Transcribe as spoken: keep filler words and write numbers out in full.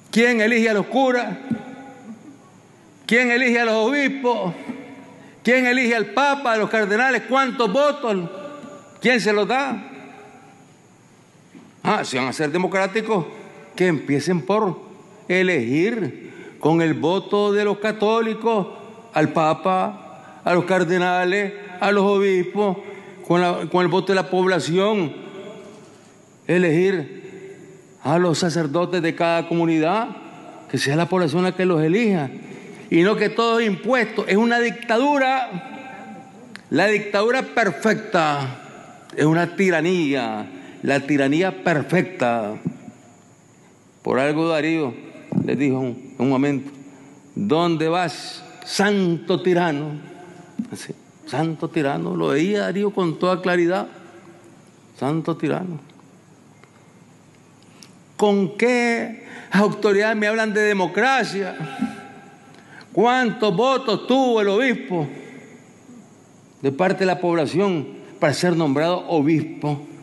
¿Quién elige a los curas? ¿Quién elige a los obispos? ¿Quién elige al Papa, a los cardenales? ¿Cuántos votos? ¿Quién se los da? Ah, si van a ser democráticos, que empiecen por elegir con el voto de los católicos al Papa, a los cardenales, a los obispos, con, la, con el voto de la población, elegir a los sacerdotes de cada comunidad, que sea la población la que los elija, y no que todo es impuesto. Es una dictadura, la dictadura perfecta, es una tiranía, la tiranía perfecta. Por algo Darío les dijo en un momento: ¿dónde vas, santo tirano? Así, santo tirano, lo veía Darío con toda claridad. Santo tirano. ¿Con qué autoridad me hablan de democracia? ¿Cuántos votos tuvo el obispo de parte de la población para ser nombrado obispo?